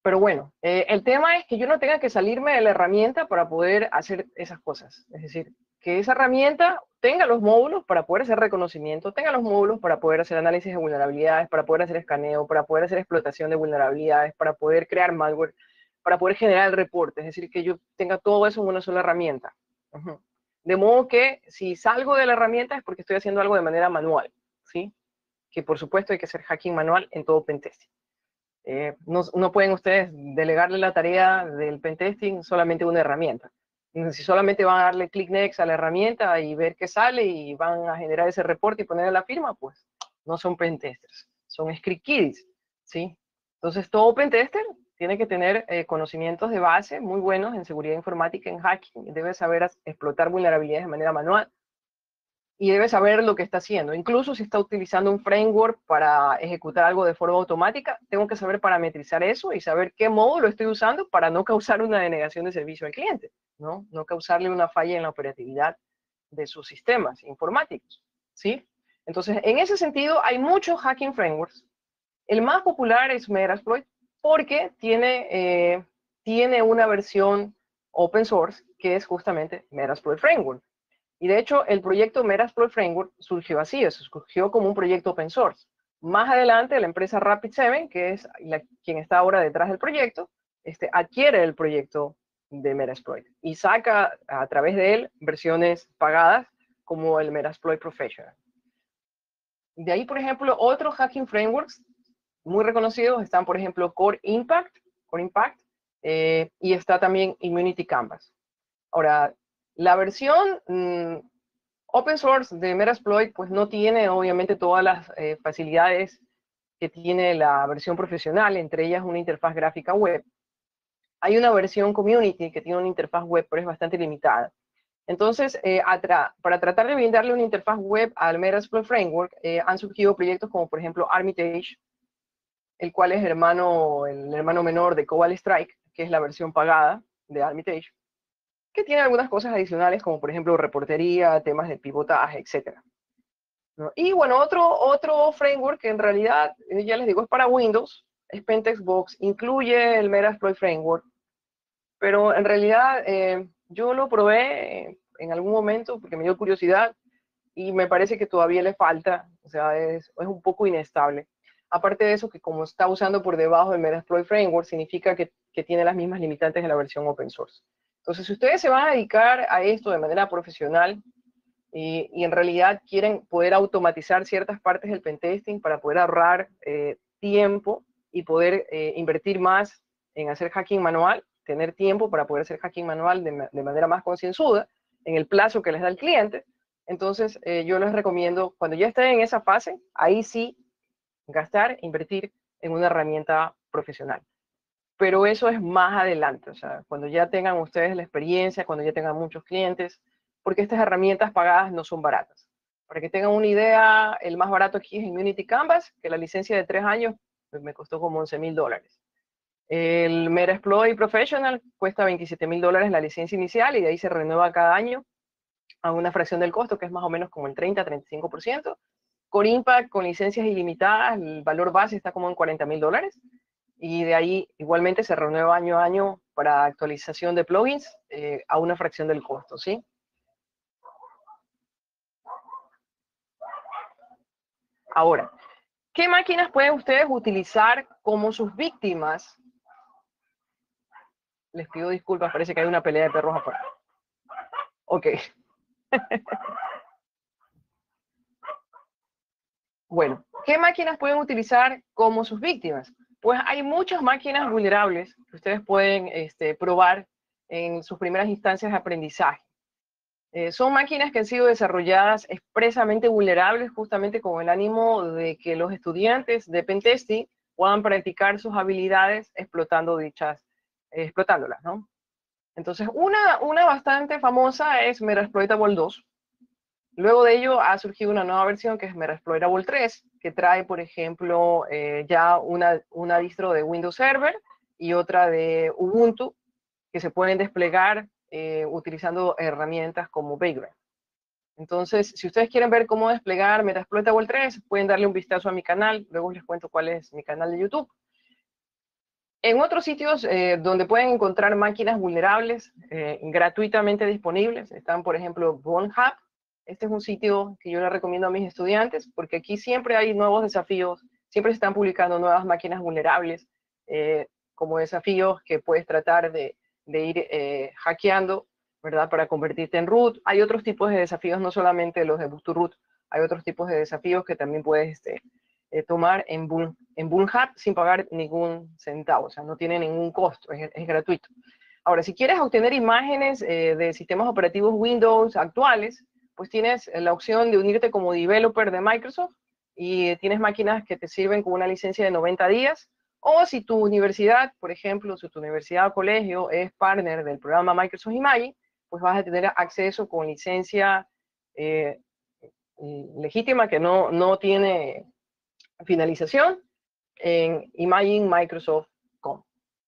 Pero bueno, el tema es que yo no tenga que salirme de la herramienta para poder hacer esas cosas. Es decir, que esa herramienta tenga los módulos para poder hacer reconocimiento, tenga los módulos para poder hacer análisis de vulnerabilidades, para poder hacer escaneo, para poder hacer explotación de vulnerabilidades, para poder crear malware, para poder generar reportes. Es decir, que yo tenga todo eso en una sola herramienta. De modo que si salgo de la herramienta es porque estoy haciendo algo de manera manual, ¿sí? Que por supuesto hay que hacer hacking manual en todo pentesting. No pueden ustedes delegarle la tarea del pentesting solamente una herramienta. Si solamente van a darle clic next a la herramienta y ver qué sale y van a generar ese reporte y ponerle la firma, pues no son pentesters, son script kiddies, ¿sí? Entonces todo pentester tiene que tener conocimientos de base muy buenos en seguridad informática, en hacking, debe saber explotar vulnerabilidades de manera manual, y debe saber lo que está haciendo. Incluso si está utilizando un framework para ejecutar algo de forma automática, tengo que saber parametrizar eso y saber qué módulo estoy usando para no causar una denegación de servicio al cliente, ¿no? No causarle una falla en la operatividad de sus sistemas informáticos, ¿sí? Entonces, en ese sentido, hay muchos hacking frameworks. El más popular es Metasploit porque tiene una versión open source que es justamente Metasploit Framework. Y de hecho, el proyecto Metasploit Framework surgió así, surgió como un proyecto open source. Más adelante, la empresa Rapid7, que es quien está ahora detrás del proyecto, adquiere el proyecto de Metasploit y saca a través de él versiones pagadas como el Metasploit Professional. De ahí, por ejemplo, otros hacking frameworks muy reconocidos están, por ejemplo, Core Impact y está también Immunity Canvas. Ahora, la versión open source de Metasploit pues no tiene obviamente todas las facilidades que tiene la versión profesional, entre ellas una interfaz gráfica web. Hay una versión community que tiene una interfaz web, pero es bastante limitada. Entonces, para tratar de brindarle una interfaz web al Metasploit Framework, han surgido proyectos como, por ejemplo, Armitage, el cual es el hermano menor de Cobalt Strike, que es la versión pagada de Armitage, que tiene algunas cosas adicionales, como por ejemplo reportería, temas de pivotaje, etc. ¿No? Y bueno, otro framework que en realidad, ya les digo, es para Windows, es Pentex Box, incluye el Metasploit Framework, pero en realidad yo lo probé en algún momento porque me dio curiosidad y me parece que todavía le falta, o sea, es un poco inestable. Aparte de eso, que como está usando por debajo del Metasploit Framework, significa que tiene las mismas limitantes de la versión open source. Entonces, si ustedes se van a dedicar a esto de manera profesional y en realidad quieren poder automatizar ciertas partes del pentesting para poder ahorrar tiempo y poder invertir más en hacer hacking manual, tener tiempo para poder hacer hacking manual de manera más concienzuda, en el plazo que les da el cliente, entonces yo les recomiendo, cuando ya estén en esa fase, ahí sí gastar, invertir en una herramienta profesional. Pero eso es más adelante, o sea, cuando ya tengan ustedes la experiencia, cuando ya tengan muchos clientes, porque estas herramientas pagadas no son baratas. Para que tengan una idea, el más barato aquí es Immunity Canvas, que la licencia de 3 años pues, me costó como $11,000. El Metasploit Professional cuesta $27,000 la licencia inicial y de ahí se renueva cada año a una fracción del costo, que es más o menos como el 30-35%. Core Impact con licencias ilimitadas, el valor base está como en $40,000. Y de ahí igualmente se renueva año a año para actualización de plugins a una fracción del costo, ¿sí? Ahora, ¿qué máquinas pueden ustedes utilizar como sus víctimas? Les pido disculpas, parece que hay una pelea de perros afuera. Ok. Bueno, ¿qué máquinas pueden utilizar como sus víctimas? Pues hay muchas máquinas vulnerables que ustedes pueden probar en sus primeras instancias de aprendizaje. Son máquinas que han sido desarrolladas expresamente vulnerables justamente con el ánimo de que los estudiantes de pentesting puedan practicar sus habilidades explotándolas, ¿no? Entonces, una bastante famosa es Metasploitable 2. Luego de ello ha surgido una nueva versión que es Metasploitable 3, que trae, por ejemplo, ya una distro de Windows Server y otra de Ubuntu, que se pueden desplegar utilizando herramientas como Vagrant. Entonces, si ustedes quieren ver cómo desplegar Metasploitable 3, pueden darle un vistazo a mi canal, luego les cuento cuál es mi canal de YouTube. En otros sitios donde pueden encontrar máquinas vulnerables gratuitamente disponibles, están por ejemplo Bonhub. Este es un sitio que yo le recomiendo a mis estudiantes porque aquí siempre hay nuevos desafíos, siempre se están publicando nuevas máquinas vulnerables como desafíos que puedes tratar de ir hackeando, ¿verdad? Para convertirte en root. Hay otros tipos de desafíos, no solamente los de Boost to Root, hay otros tipos de desafíos que también puedes tomar en Bonhub sin pagar ningún centavo, o sea, no tiene ningún costo, es gratuito. Ahora, si quieres obtener imágenes de sistemas operativos Windows actuales, pues tienes la opción de unirte como developer de Microsoft y tienes máquinas que te sirven con una licencia de 90 días, o si tu universidad, por ejemplo, si tu universidad o colegio es partner del programa Microsoft Imagine, pues vas a tener acceso con licencia legítima que no tiene finalización en Imagine Microsoft.com.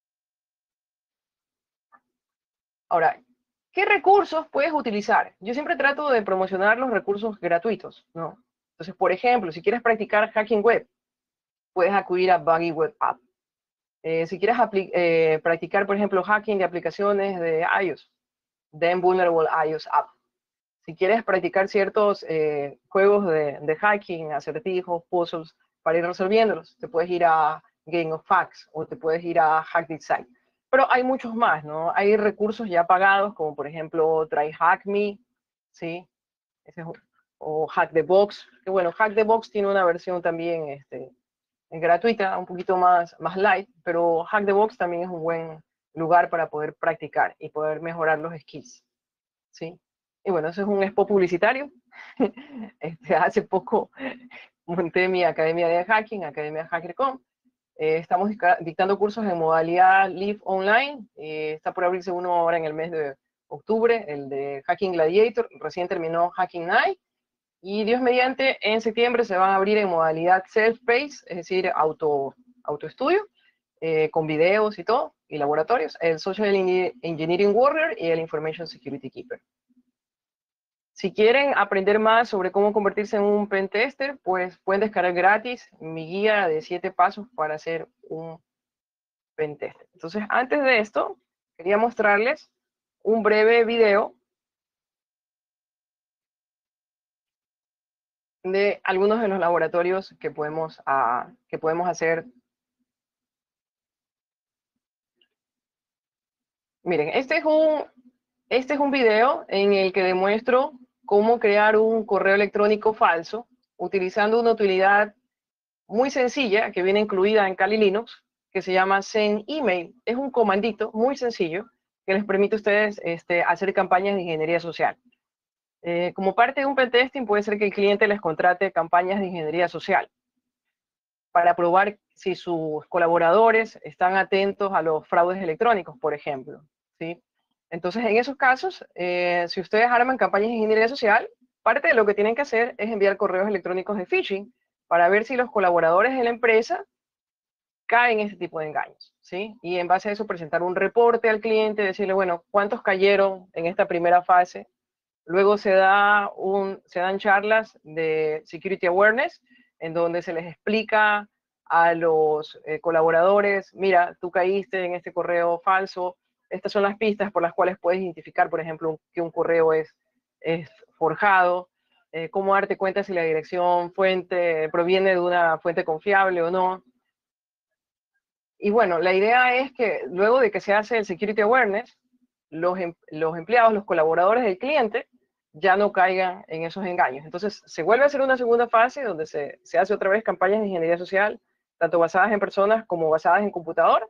Ahora, ¿qué recursos puedes utilizar? Yo siempre trato de promocionar los recursos gratuitos, ¿no? Entonces, por ejemplo, si quieres practicar hacking web, puedes acudir a Buggy Web App. Si quieres practicar, por ejemplo, hacking de aplicaciones de iOS, then Vulnerable iOS App. Si quieres practicar ciertos juegos de hacking, acertijos, puzzles, para ir resolviéndolos, te puedes ir a Game of Facts o te puedes ir a Hack the Site. Pero hay muchos más, ¿no? Hay recursos ya pagados, como por ejemplo TryHackMe, ¿sí? O Hack the Box, que bueno, Hack the Box tiene una versión también gratuita, un poquito más light, pero Hack the Box también es un buen lugar para poder practicar y poder mejorar los skills, ¿sí? Y bueno, eso es un spot publicitario. Hace poco monté mi academia de hacking, Academia Hacker.com. Estamos dictando cursos en modalidad Live Online. Está por abrirse uno ahora en el mes de octubre, el de Hacking Gladiator. Recién terminó Hacking Night. Y Dios mediante, en septiembre se van a abrir en modalidad self-paced, es decir, autoestudio, con videos y todo, y laboratorios, el Social Engineering Warrior y el Information Security Keeper. Si quieren aprender más sobre cómo convertirse en un pentester, pues pueden descargar gratis mi guía de 7 pasos para hacer un pentester. Entonces, antes de esto, quería mostrarles un breve video de algunos de los laboratorios que podemos hacer. Miren, este es un video en el que demuestro cómo crear un correo electrónico falso utilizando una utilidad muy sencilla que viene incluida en Kali Linux, que se llama Send Email. Es un comandito muy sencillo que les permite a ustedes hacer campañas de ingeniería social. Como parte de un pentesting puede ser que el cliente les contrate campañas de ingeniería social para probar si sus colaboradores están atentos a los fraudes electrónicos, por ejemplo, ¿sí? Entonces, en esos casos, si ustedes arman campañas de ingeniería social, parte de lo que tienen que hacer es enviar correos electrónicos de phishing para ver si los colaboradores de la empresa caen en ese tipo de engaños, ¿sí? Y en base a eso presentar un reporte al cliente, decirle, bueno, ¿cuántos cayeron en esta primera fase? Luego se dan charlas de Security Awareness, en donde se les explica a los colaboradores, mira, tú caíste en este correo falso, estas son las pistas por las cuales puedes identificar, por ejemplo, que un correo es forjado, cómo darte cuenta si la dirección fuente proviene de una fuente confiable o no. Y bueno, la idea es que luego de que se hace el Security Awareness, los empleados, los colaboradores del cliente, ya no caigan en esos engaños. Entonces, se vuelve a hacer una segunda fase donde se hace otra vez campañas de ingeniería social, tanto basadas en personas como basadas en computador,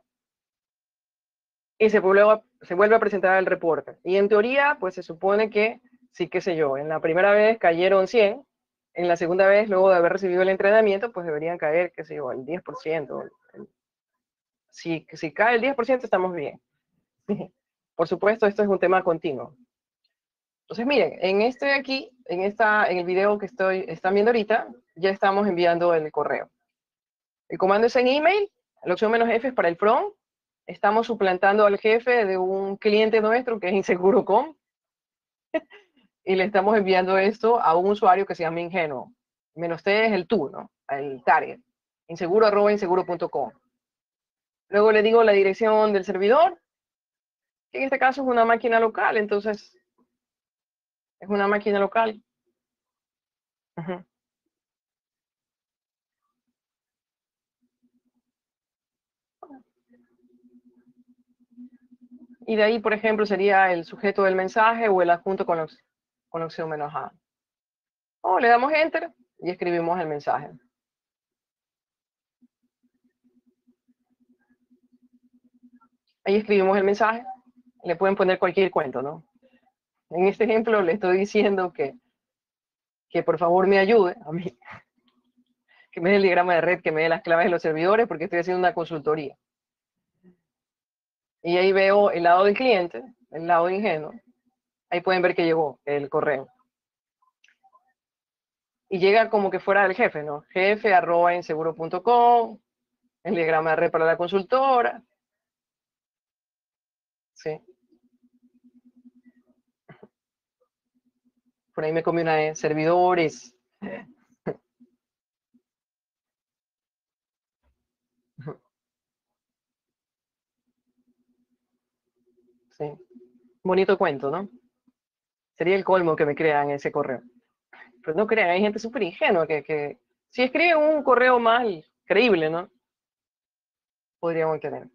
y se vuelve a presentar el reporte. Y en teoría, pues se supone que, sí, qué sé yo, en la primera vez cayeron 100, en la segunda vez, luego de haber recibido el entrenamiento, pues deberían caer, qué sé yo, el 10%. Si cae el 10%, estamos bien. Por supuesto, esto es un tema continuo. Entonces, miren, en en el video que están viendo ahorita, ya estamos enviando el correo. El comando es en email, la opción "-f" es para el front. Estamos suplantando al jefe de un cliente nuestro que es inseguro.com y le estamos enviando esto a un usuario que se llama ingenuo. -t es el tú, ¿no? El target. inseguro@inseguro.com. Luego le digo la dirección del servidor, que en este caso es una máquina local, entonces es una máquina local. Ujú. Y de ahí, por ejemplo, sería el sujeto del mensaje o el adjunto con opción -a. O le damos Enter y escribimos el mensaje. Ahí escribimos el mensaje. Le pueden poner cualquier cuento, ¿no? En este ejemplo le estoy diciendo que por favor me ayude a mí, que me dé el diagrama de red, que me dé las claves de los servidores, porque estoy haciendo una consultoría. Y ahí veo el lado del cliente, el lado ingenuo. Ahí pueden ver que llegó el correo. Y llega como que fuera del jefe, ¿no? jefe@inseguro.com, el diagrama de red para la consultora. Sí. Por ahí me comí una de servidores. Sí. Bonito cuento, ¿no? Sería el colmo que me crean ese correo. Pero no crean, hay gente súper ingenua que si escriben un correo mal creíble, ¿no? Podríamos tener.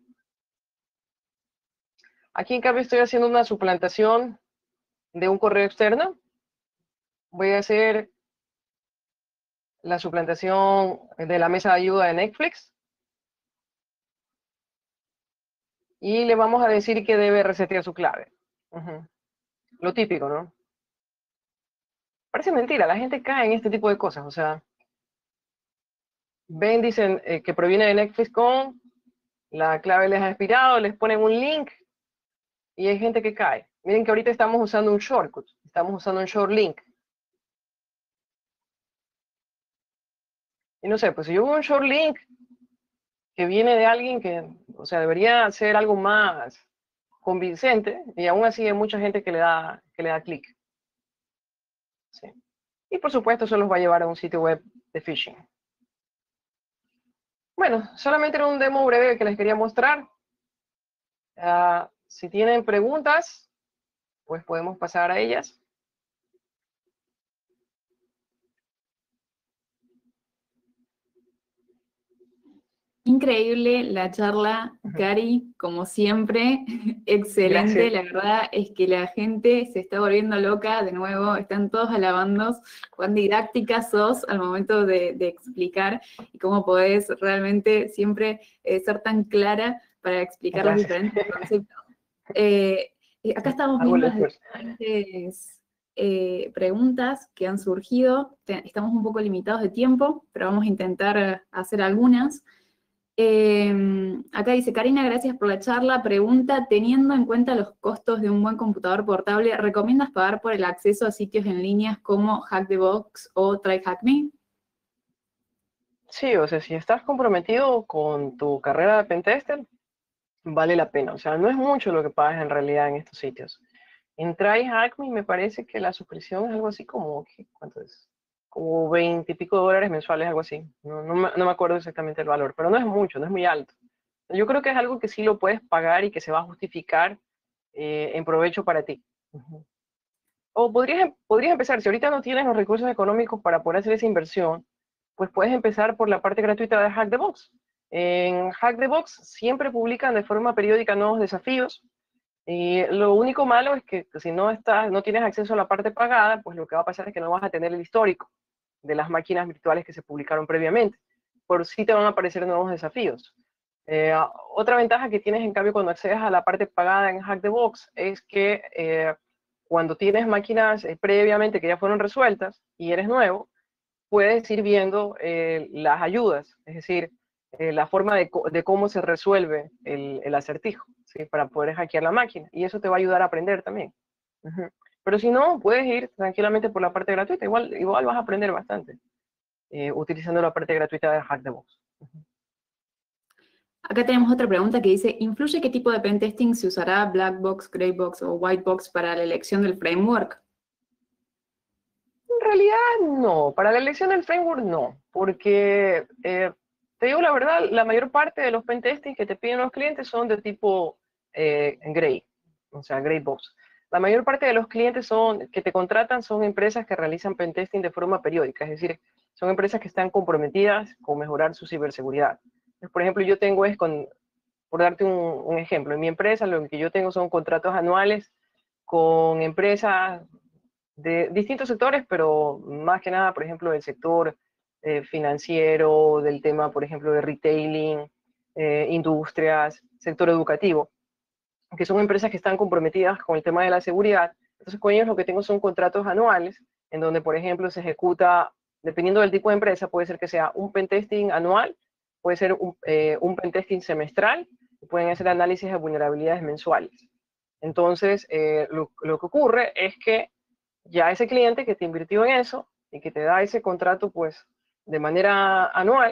Aquí en cambio estoy haciendo una suplantación de un correo externo. Voy a hacer la suplantación de la mesa de ayuda de Netflix. Y le vamos a decir que debe resetear su clave. Lo típico, ¿no? Parece mentira, la gente cae en este tipo de cosas. O sea, ven, dicen que proviene de Netflix con la clave les ha expirado, les ponen un link y hay gente que cae. Miren que ahorita estamos usando un shortcut, estamos usando un short link. Y no sé, pues si yo veo un short link que viene de alguien que, o sea, debería ser algo más convincente, y aún así hay mucha gente que le da clic. ¿Sí? Y por supuesto eso los va a llevar a un sitio web de phishing. Bueno, solamente era un demo breve que les quería mostrar. Si tienen preguntas, pues podemos pasar a ellas. Increíble la charla, Cari, como siempre, excelente. Gracias. La verdad es que la gente se está volviendo loca, de nuevo, están todos alabando cuán didáctica sos al momento de explicar y cómo podés realmente siempre ser tan clara para explicar los Gracias. diferentes conceptos. Acá estamos Hago el viendo las esfuerzo. diferentes preguntas que han surgido. Estamos un poco limitados de tiempo, pero vamos a intentar hacer algunas. Acá dice, Karina, gracias por la charla. Pregunta, teniendo en cuenta los costos de un buen computador portable, ¿recomiendas pagar por el acceso a sitios en línea como Hack the Box o TryHackMe? Sí, o sea, si estás comprometido con tu carrera de pentester, vale la pena. O sea, no es mucho lo que pagas en realidad en estos sitios. En TryHackMe me parece que la suscripción es algo así como, ¿cuánto es? Como 20 y pico dólares mensuales, algo así. No me acuerdo exactamente el valor, pero no es mucho, no es muy alto. Yo creo que es algo que sí lo puedes pagar y que se va a justificar en provecho para ti. O podrías empezar, si ahorita no tienes los recursos económicos para poder hacer esa inversión, pues puedes empezar por la parte gratuita de Hack the Box. En Hack the Box siempre publican de forma periódica nuevos desafíos. Y lo único malo es que si no tienes acceso a la parte pagada, pues lo que va a pasar es que no vas a tener el histórico de las máquinas virtuales que se publicaron previamente. Por sí te van a aparecer nuevos desafíos. Otra ventaja que tienes en cambio cuando accedes a la parte pagada en Hack the Box es que cuando tienes máquinas previamente que ya fueron resueltas y eres nuevo, puedes ir viendo las ayudas, es decir, la forma de cómo se resuelve el acertijo, ¿sí? Para poder hackear la máquina. Y eso te va a ayudar a aprender también. Pero si no, puedes ir tranquilamente por la parte gratuita. Igual vas a aprender bastante utilizando la parte gratuita de Hack the Box. Acá tenemos otra pregunta que dice, ¿influye qué tipo de pentesting se usará, Black Box, Gray Box o White Box para la elección del framework? En realidad no, para la elección del framework no, porque Te digo la verdad, la mayor parte de los pentesting que te piden los clientes son de tipo gray, o sea, gray box. La mayor parte de los clientes que te contratan son empresas que realizan pentesting de forma periódica, es decir, son empresas que están comprometidas con mejorar su ciberseguridad. Entonces, por ejemplo, por darte un ejemplo, en mi empresa lo que yo tengo son contratos anuales con empresas de distintos sectores, pero más que nada, por ejemplo, del sector financiero, del tema, por ejemplo, de retailing, industrias, sector educativo, que son empresas que están comprometidas con el tema de la seguridad. Entonces, con ellos lo que tengo son contratos anuales, en donde, por ejemplo, se ejecuta, dependiendo del tipo de empresa, puede ser que sea un pentesting anual, puede ser un pentesting semestral, pueden hacer análisis de vulnerabilidades mensuales. Entonces, lo que ocurre es que ya ese cliente que te invirtió en eso y que te da ese contrato, pues, de manera anual,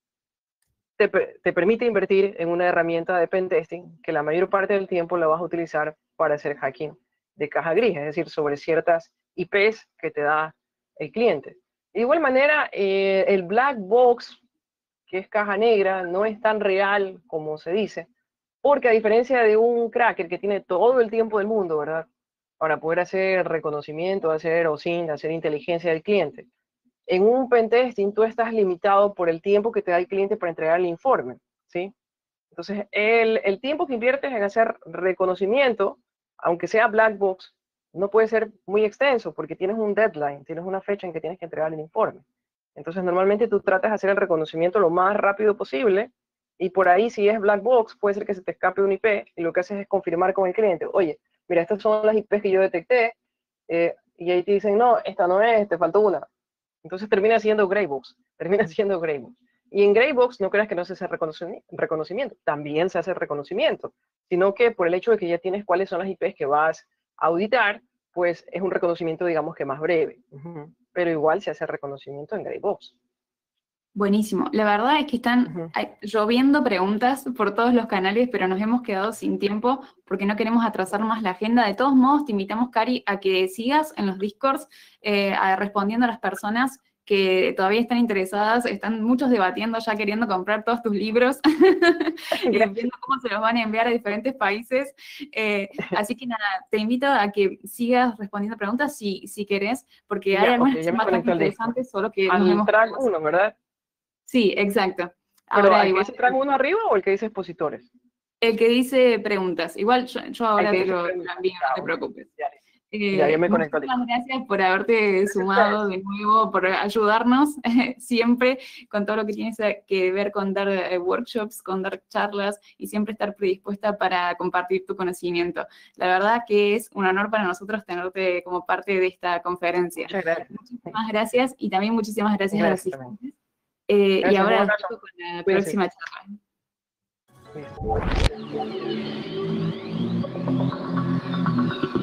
te permite invertir en una herramienta de pentesting que la mayor parte del tiempo la vas a utilizar para hacer hacking de caja gris, es decir, sobre ciertas IPs que te da el cliente. De igual manera, el black box, que es caja negra, no es tan real como se dice, porque a diferencia de un cracker que tiene todo el tiempo del mundo, ¿verdad? Para poder hacer reconocimiento, hacer OSINT, hacer inteligencia del cliente. En un pentesting tú estás limitado por el tiempo que te da el cliente para entregar el informe, ¿sí? Entonces, el tiempo que inviertes en hacer reconocimiento, aunque sea black box, no puede ser muy extenso porque tienes un deadline, tienes una fecha en que tienes que entregar el informe. Entonces, normalmente tú tratas de hacer el reconocimiento lo más rápido posible y por ahí, si es black box, puede ser que se te escape un IP y lo que haces es confirmar con el cliente, oye, mira, estas son las IPs que yo detecté, y ahí te dicen, no, esta no es, te faltó una. Entonces termina siendo Greybox, termina siendo Greybox. Y en Greybox no creas que no se hace reconocimiento, también se hace reconocimiento, sino que por el hecho de que ya tienes cuáles son las IPs que vas a auditar, pues es un reconocimiento, digamos que más breve. Pero igual se hace reconocimiento en Greybox. Buenísimo. La verdad es que están lloviendo preguntas por todos los canales, pero nos hemos quedado sin tiempo porque no queremos atrasar más la agenda. De todos modos, te invitamos, Cari, a que sigas en los Discords respondiendo a las personas que todavía están interesadas. Están muchos debatiendo, ya queriendo comprar todos tus libros, viendo cómo se los van a enviar a diferentes países. Así que nada, te invito a que sigas respondiendo preguntas si querés, porque hay algunas que son bastante interesantes, solo que nos hemos... track 1, ¿verdad? Sí, exacto. Pero ¿el que dice track 1 arriba o el que dice expositores? El que dice preguntas. Igual yo ahora te lo envío, no te preocupes. Ya me conecto. Muchísimas gracias por haberte sumado de nuevo, por ayudarnos siempre con todo lo que tienes que ver con dar workshops, con dar charlas y siempre estar predispuesta para compartir tu conocimiento. La verdad que es un honor para nosotros tenerte como parte de esta conferencia. Muchas gracias. Muchísimas gracias y también muchísimas gracias a los asistentes. Y ahora nos vemos con la próxima charla.